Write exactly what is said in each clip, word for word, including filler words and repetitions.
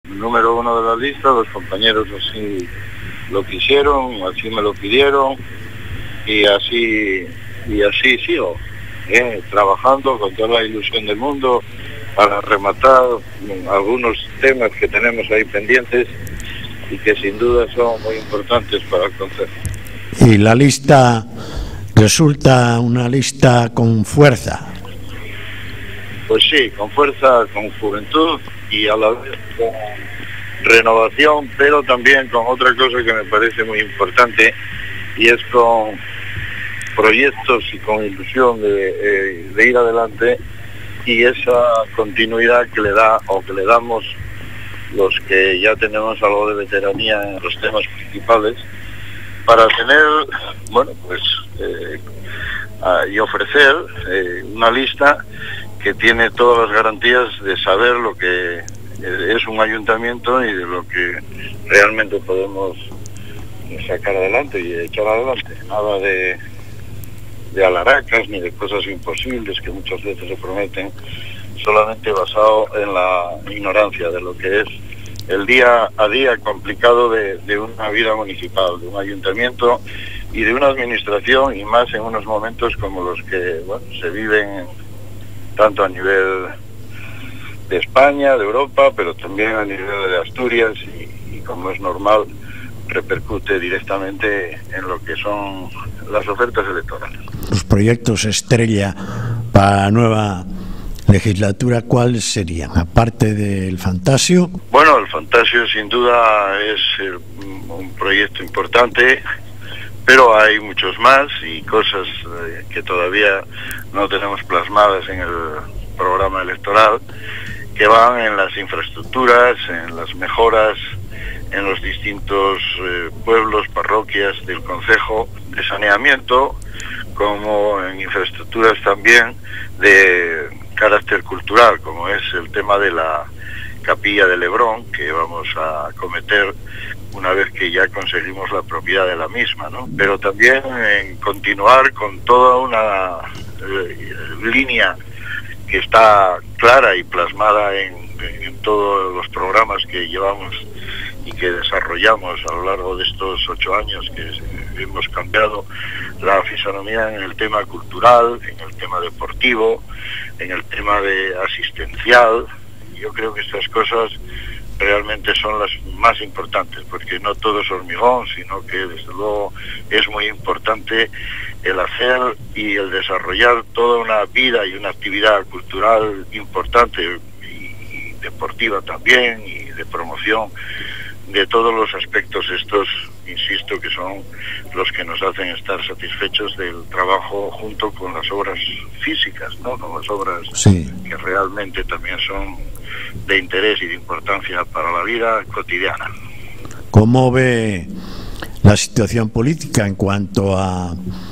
número uno de la lista, los compañeros así lo quisieron, así me lo pidieron y así y así sigo, eh, trabajando con toda la ilusión del mundo para rematar algunos temas que tenemos ahí pendientes y que sin duda son muy importantes para el concejo. Y la lista resulta una lista con fuerza. Pues sí, con fuerza, con juventud y a la vez con renovación, pero también con otra cosa que me parece muy importante y es con proyectos y con ilusión de, eh, de ir adelante y esa continuidad que le da o que le damos los que ya tenemos algo de veteranía en los temas principales para tener, bueno, pues eh, a, y ofrecer eh, una lista que tiene todas las garantías de saber lo que es un ayuntamiento y de lo que realmente podemos sacar adelante y echar adelante. Nada de, de alaracas ni de cosas imposibles que muchas veces se prometen, solamente basado en la ignorancia de lo que es el día a día complicado de, de una vida municipal, de un ayuntamiento y de una administración, y más en unos momentos como los que, bueno, se viven tanto a nivel de España, de Europa, pero también a nivel de Asturias y, y como es normal, repercute directamente en lo que son las ofertas electorales. Los proyectos estrella para la nueva legislatura, ¿cuáles serían? Aparte del Fantasio. Bueno, el Fantasio sin duda es eh, un proyecto importante, pero hay muchos más y cosas eh, que todavía no tenemos plasmadas en el programa electoral, que van en las infraestructuras, en las mejoras en los distintos eh, pueblos, parroquias del concejo, de saneamiento, como en infraestructuras también de carácter cultural, como es el tema de la capilla de Lebrón, que vamos a acometer una vez que ya conseguimos la propiedad de la misma, ¿no? Pero también en continuar con toda una eh, línea que está clara y plasmada en, en todos los programas que llevamos y que desarrollamos a lo largo de estos ocho años que hemos cambiado la fisonomía en el tema cultural, en el tema deportivo, en el tema de asistencial. Yo creo que estas cosas realmente son las más importantes, porque no todo es hormigón, sino que desde luego es muy importante el hacer y el desarrollar toda una vida y una actividad cultural importante y, y deportiva también, y de promoción de todos los aspectos estos, insisto, que son los que nos hacen estar satisfechos del trabajo junto con las obras físicas, ¿no? Con las obras sí. que realmente también son de interés y de importancia para la vida cotidiana. ¿Cómo ve la situación política en cuanto a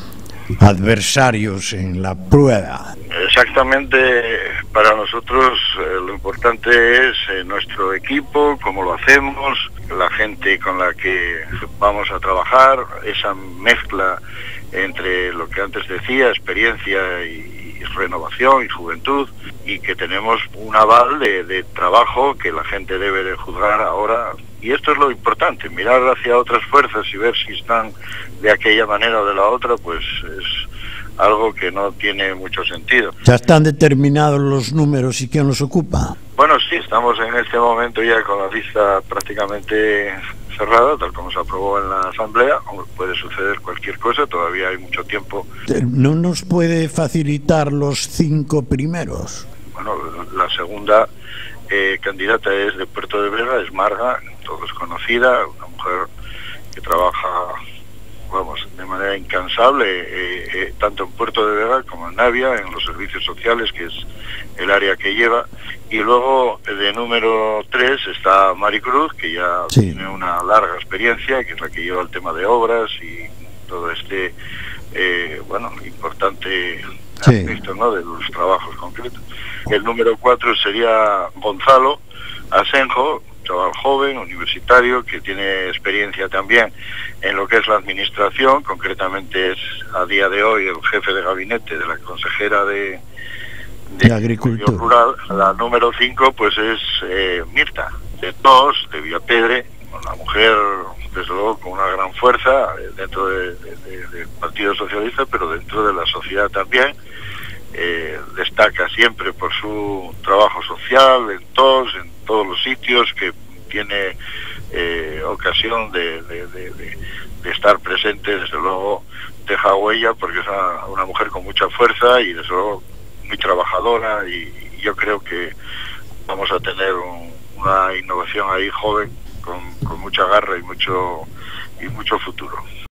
adversarios en la prueba? Exactamente, para nosotros eh, lo importante es eh, nuestro equipo, cómo lo hacemos, la gente con la que vamos a trabajar, esa mezcla entre lo que antes decía, experiencia y, y renovación y juventud, y que tenemos un aval de, de trabajo que la gente debe de juzgar ahora. Y esto es lo importante, mirar hacia otras fuerzas y ver si están de aquella manera o de la otra, pues es algo que no tiene mucho sentido. ¿Ya están determinados los números y quién los ocupa? Bueno, sí, estamos en este momento ya con la lista prácticamente cerrada, tal como se aprobó en la Asamblea. Puede suceder cualquier cosa, todavía hay mucho tiempo. ¿No nos puede facilitar los cinco primeros? Bueno, la segunda eh, candidata es de Puerto de Vega, es Marga, todos conocida, una mujer que trabaja, vamos, de manera incansable, eh, eh, tanto en Puerto de Vega como en Navia, en los servicios sociales, que es el área que lleva. Y luego de número tres está Maricruz, que ya sí. tiene una larga experiencia, que es la que lleva el tema de obras y todo este, eh, bueno, importante sí. aspecto, ¿no?, de los trabajos concretos. El número cuatro sería Gonzalo Asenjo, chaval joven, universitario, que tiene experiencia también en lo que es la administración, concretamente es a día de hoy el jefe de gabinete de la consejera de, de, de Agricultura Rural. La número cinco pues es eh, Mirta, de Tos, de Villapedre, una mujer desde luego con una gran fuerza dentro de, de, de, del Partido Socialista, pero dentro de la sociedad también. Eh, destaca siempre por su trabajo social en todos, en todos los sitios que tiene eh, ocasión de, de, de, de, de estar presente. Desde luego deja huella porque es una, una mujer con mucha fuerza y desde luego muy trabajadora, y, y yo creo que vamos a tener un, una innovación ahí joven con, con mucha garra y mucho y mucho futuro.